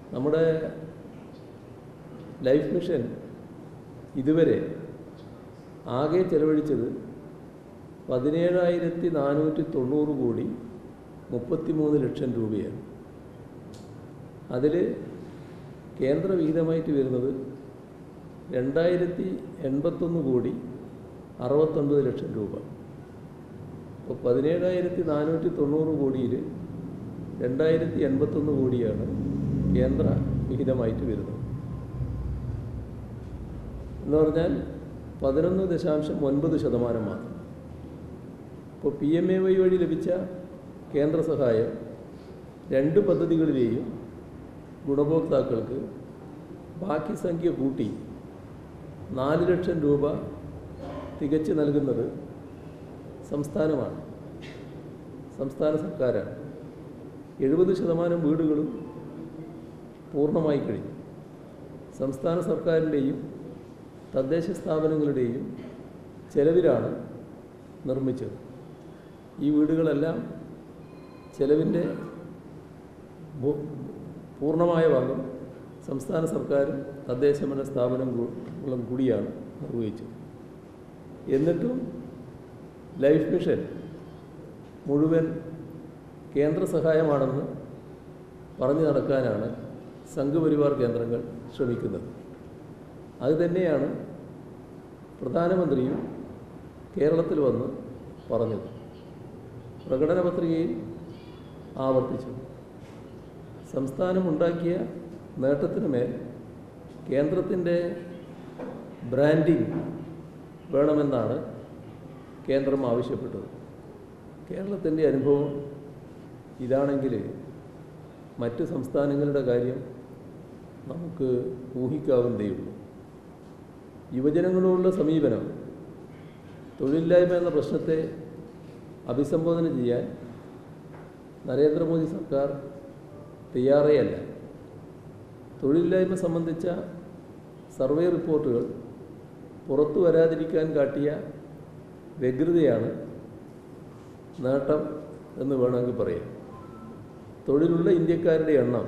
നമ്മുടെ life mission ഇതുവരെ ആകെ ചെലവഴിച്ചത് 17,490 കോടി 33 ലക്ഷം രൂപയാണ്. അതിൽ കേന്ദ്ര വിഹിതമായിട്ട് വരുന്നത് 2,081 കോടി 69 ലക്ഷം രൂപ. അപ്പോൾ 17,490 കോടിയിൽ 2,081 കോടിയാണ് കേന്ദ്ര വിഹിതമായിട്ട് വരുന്നത്. എന്ന് പറഞ്ഞാൽ 11.9% മാത്രം. ഇപ്പോൾ PMAY വഴി ലഭിച്ച കേന്ദ്ര സഹായം 2 പദ്ധതികളിലെയും ഗുണഭോക്താക്കൾക്ക് ബാക്കി സംഖ്യ കൂട്ടി 4 ലക്ഷം രൂപ തികച്ച് നൽകുന്നത് സംസ്ഥാനമാണ്, സംസ്ഥാന സർക്കാരാണ്. 70% വീടുകളും പൂർണ്ണമായി കഴിഞ്ഞു. സംസ്ഥാന സർക്കാരിൻ്റെയും തദ്ദേശ സ്ഥാപനങ്ങളുടെയും ചെലവിലാണ് നിർമ്മിച്ചത്. ഈ വീടുകളെല്ലാം ചെലവിൻ്റെ പൂർണ്ണമായ ഭാഗം സംസ്ഥാന സർക്കാരും തദ്ദേശഭരണ സ്ഥാപനങ്ങളും കൂടിയാണ് നിർവഹിച്ചത്. എന്നിട്ടും ലൈഫ് മിഷൻ മുഴുവൻ കേന്ദ്ര സഹായമാണെന്ന് പറഞ്ഞു നടക്കാനാണ് സംഘപരിവാർ കേന്ദ്രങ്ങൾ ശ്രമിക്കുന്നത്. അതുതന്നെയാണ് പ്രധാനമന്ത്രിയും കേരളത്തിൽ വന്ന് പറഞ്ഞത്, പ്രകടന പത്രികയിൽ ആവർത്തിച്ചു. സംസ്ഥാനമുണ്ടാക്കിയ നേട്ടത്തിന് മേൽ കേന്ദ്രത്തിൻ്റെ ബ്രാൻഡിംഗ് വേണമെന്നാണ് കേന്ദ്രം ആവശ്യപ്പെട്ടത്. കേരളത്തിൻ്റെ അനുഭവം ഇതാണെങ്കിൽ മറ്റ് സംസ്ഥാനങ്ങളുടെ കാര്യം നമുക്ക് ഊഹിക്കാവുന്നതേയുള്ളൂ. യുവജനങ്ങളോടുള്ള സമീപനം തൊഴിലില്ലായ്മ എന്ന പ്രശ്നത്തെ അഭിസംബോധന ചെയ്യാൻ നരേന്ദ്രമോദി സർക്കാർ തയ്യാറേ അല്ല. തൊഴിലില്ലായ്മ സംബന്ധിച്ച സർവേ റിപ്പോർട്ടുകൾ പുറത്തു വരാതിരിക്കാൻ കാട്ടിയ വ്യഗ്രതയാണ് നേട്ടം എന്ന് വേണമെങ്കിൽ പറയാം. തൊഴിലുള്ള ഇന്ത്യക്കാരുടെ എണ്ണം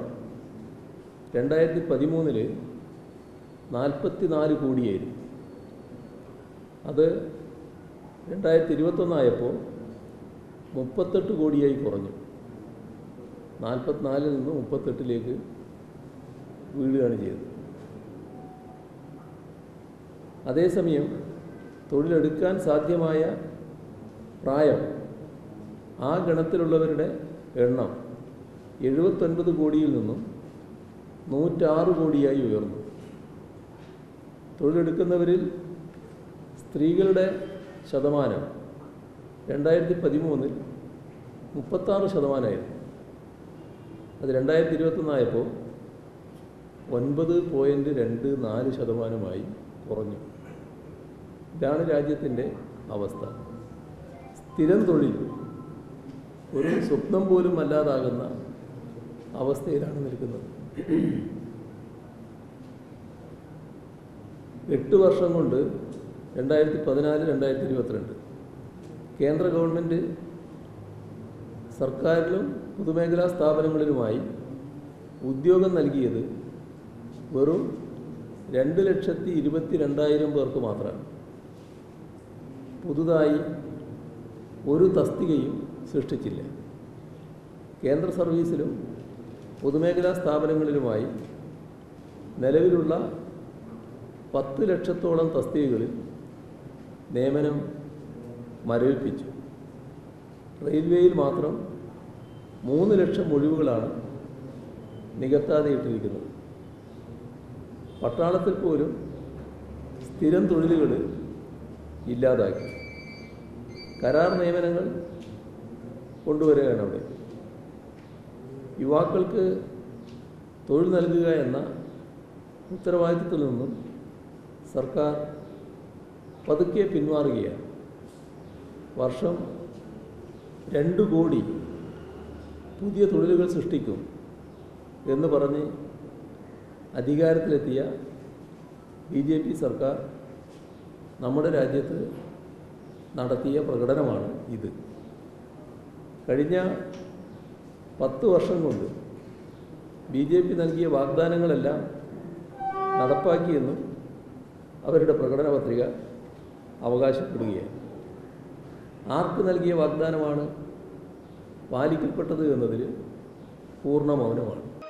2013 44 കോടിയായിരുന്നു. അത് 2021 ആയപ്പോൾ 38 കോടിയായി കുറഞ്ഞു. 44 നിന്ന് 38 വീഴുകയാണ് ചെയ്തത്. അതേസമയം തൊഴിലെടുക്കാൻ സാധ്യമായ പ്രായം ആ ഗണത്തിലുള്ളവരുടെ എണ്ണം 79 കോടിയിൽ നിന്നും 106 കോടിയായി ഉയർന്നു. തൊഴിലെടുക്കുന്നവരിൽ സ്ത്രീകളുടെ ശതമാനം 2013 36%. അത് 2021 ആയപ്പോൾ 9.24% കുറഞ്ഞു. ഇതാണ് രാജ്യത്തിൻ്റെ അവസ്ഥ. സ്ഥിരം തൊഴിൽ ഒരു സ്വപ്നം പോലും അല്ലാതാകുന്ന അവസ്ഥയിലാണ് നിൽക്കുന്നത്. 8 വർഷം കൊണ്ട് 2014-2022 കേന്ദ്ര ഗവൺമെൻറ് സർക്കാരിലും പൊതുമേഖലാ സ്ഥാപനങ്ങളിലുമായി ഉദ്യോഗം നൽകിയത് വെറും 2,22,000 പേർക്ക് മാത്രമാണ്. പുതുതായി ഒരു തസ്തികയും സൃഷ്ടിച്ചില്ല. കേന്ദ്ര സർവീസിലും പൊതുമേഖലാ സ്ഥാപനങ്ങളിലുമായി നിലവിലുള്ള 10 ലക്ഷത്തോളം തസ്തികകളിൽ നിയമനം മരവിപ്പിച്ചു. റെയിൽവേയിൽ മാത്രം 3 ലക്ഷം ഒഴിവുകളാണ് നികത്താതെ ഇട്ടിരിക്കുന്നത്. പട്ടാളത്തിൽ പോലും സ്ഥിരം തൊഴിലുകൾ ഇല്ലാതാക്കി. കരാർ നിയമനങ്ങൾ കൊണ്ടുവരികയാണ് അവിടെ. യുവാക്കൾക്ക് തൊഴിൽ നൽകുക എന്ന ഉത്തരവാദിത്തത്തിൽ നിന്നും സർക്കാർ പതുക്കെ പിന്മാറുകയാണ്. വർഷം 2 കോടി പുതിയ തൊഴിലുകൾ സൃഷ്ടിക്കും എന്ന് പറഞ്ഞ് അധികാരത്തിലെത്തിയ BJP സർക്കാർ നമ്മുടെ രാജ്യത്ത് നടത്തിയ പ്രകടനമാണ് ഇത്. കഴിഞ്ഞ 10 വർഷം കൊണ്ട് BJP നൽകിയ വാഗ്ദാനങ്ങളെല്ലാം നടപ്പാക്കിയെന്നും അവരുടെ പ്രകടന പത്രിക അവകാശപ്പെടുകയാണ്. ആർക്ക് നൽകിയ വാഗ്ദാനമാണ് പാലിക്കപ്പെട്ടത് എന്നതിൽ പൂർണ്ണ മൗനമാണ്.